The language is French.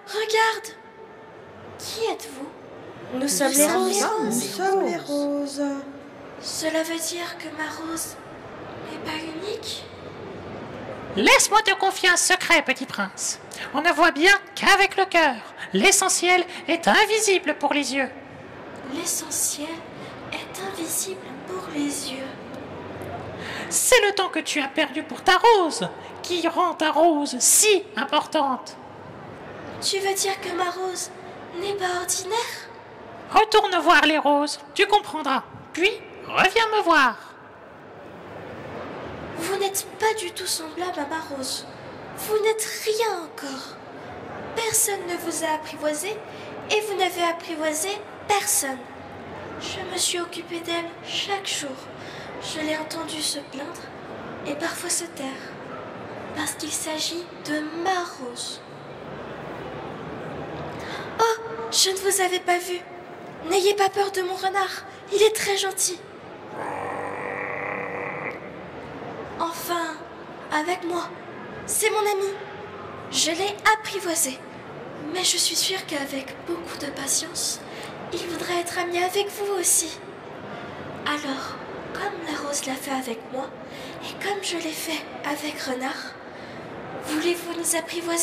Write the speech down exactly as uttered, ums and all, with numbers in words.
Regarde! Qui êtes-vous? Nous sommes les roses. Nous sommes les roses. Cela veut dire que ma rose n'est pas unique? Laisse-moi te confier un secret, petit prince. On ne voit bien qu'avec le cœur. L'essentiel est invisible pour les yeux. L'essentiel est invisible pour les yeux. C'est le temps que tu as perdu pour ta rose qui rend ta rose si importante. Tu veux dire que ma rose n'est pas ordinaire? Retourne voir les roses, tu comprendras. Puis, reviens me voir. Vous n'êtes pas du tout semblable à ma rose. Vous n'êtes rien encore. Personne ne vous a apprivoisé et vous n'avez apprivoisé personne. Je me suis occupée d'elle chaque jour. Je l'ai entendue se plaindre et parfois se taire. Parce qu'il s'agit de ma rose. Oh, je ne vous avais pas vu. N'ayez pas peur de mon renard. Il est très gentil. Enfin, avec moi. C'est mon ami. Je l'ai apprivoisé. Mais je suis sûre qu'avec beaucoup de patience, il voudrait être ami avec vous aussi. Alors, comme la rose l'a fait avec moi, et comme je l'ai fait avec Renard, voulez-vous nous apprivoiser ?